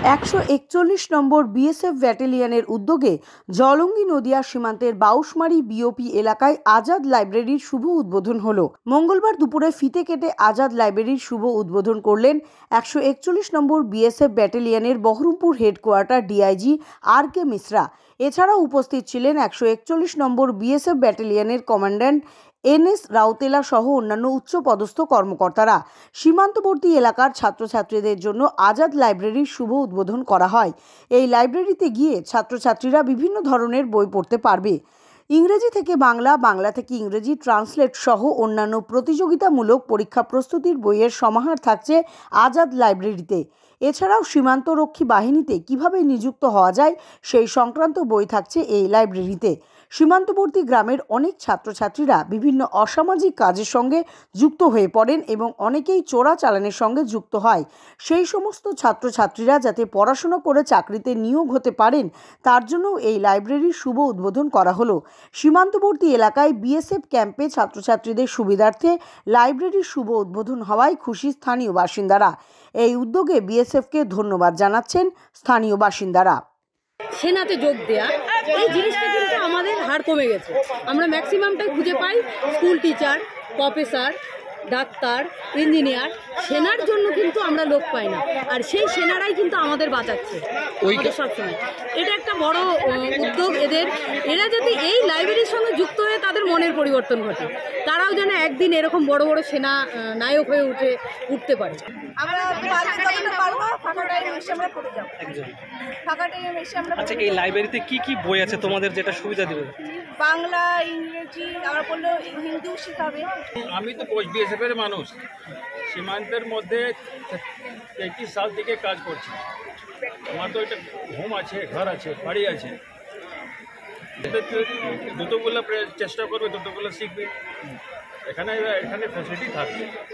141 নম্বর বিএসএফ ব্যাটালিয়নের উদ্যোগে জলঙ্গি নদিয়া সীমান্তের বাউশমারি বিওপি এলাকায় আজাদ লাইব্রেরির শুভ উদ্বোধন হলো। মঙ্গলবার দুপুরে ফিতে কেটে আজাদ লাইব্রেরির শুভ উদ্বোধন করলেন 141 নম্বর বিএসএফ ব্যাটালিয়নের Baharampur headquarter DIG R K Mishra. এছাড়াও উপস্থিত ছিলেন 141 নম্বর বিএসএফ ব্যাটালিয়নের কমান্ড্যান্ট এনএস রাউতেলা সহ অন্যান্য উচ্চপদস্থ কর্মকর্তারা। সীমান্তবর্তী এলাকার ছাত্রছাত্রীদের জন্য আজাদ লাইব্রেরির শুভ উদ্বোধন করা হয়। এই লাইব্রেরিতে গিয়ে ছাত্রছাত্রীরা বিভিন্ন ধরনের বই পড়তে পারবে। ইংরেজি থেকে বাংলা, বাংলা থেকে ইংরেজি ট্রান্সলেট সহ অন্যান্য প্রতিযোগিতামূলক পরীক্ষা প্রস্তুতির বইয়ের সমাহার থাকছে আজাদ লাইব্রেরিতে। এছাড়াও সীমান্তরক্ষী বাহিনীতে কিভাবে নিযুক্ত হওয়া যায় সেই সংক্রান্ত বই থাকছে এই লাইব্রেরিতে। সীমান্তবর্তী গ্রামের অনেক ছাত্রছাত্রীরা বিভিন্ন অসামাজিক কাজের সঙ্গে যুক্ত হয়ে পড়েন এবং অনেকেই চোরাচালানের সঙ্গে যুক্ত হয়। সেই সমস্ত ছাত্রছাত্রীরা যাতে পড়াশোনা করে চাকরিতে নিয়োগ হতে পারেন তার জন্য এই লাইব্রেরির শুভ উদ্বোধন করা হলো। সীমান্তবর্তী এলাকায় বিএসএফ ক্যাম্পে ছাত্রছাত্রীদের সুবিধার্থে লাইব্রেরির শুভ উদ্বোধন হওয়ায় খুশি স্থানীয় বাসিন্দারা। এই উদ্যোগে বিএসএফকে ধন্যবাদ জানাচ্ছেন স্থানীয় বাসিন্দারা। সেনাতে যোগ দেয়া এই জিনিসটা কিন্তু আমাদের হার কমে গেছে। আমরা ম্যাক্সিমামটাই খুঁজে পাই school teacher, professor, doctor, engineer. সেনার জন্য কিন্তু আমরা লোক পাই না, আর সেই সেনারাই কিন্তু আমাদের বাঁচাচ্ছে সবসময়। এটা একটা বড় উদ্যোগ এদের। এরা যদি এই লাইব্রেরির সঙ্গে যুক্ত হয়ে তাদের মনের পরিবর্তন ঘটে, তারাও যেন একদিন এরকম বড় বড় সেনা নায়ক হয়ে উঠতে পারে। আচ্ছা, এই লাইব্রেরিতে কি কি বই আছে তোমাদের যেটা সুবিধা দেবে? বাংলা, ইংরেজি, আমরা পড়লে হিন্দিও শেখাবে। আমি তো বিএসএফ এর মানুষ, সীমান্তের মধ্যে 33 সাল থেকে কাজ করছি। আমার তো একটা হোম আছে, ঘর আছে, বাড়ি আছে। যতগুলো চেষ্টা করবে ততগুলো শিখবে। এখানে ফ্যাসিলিটি থাকবে।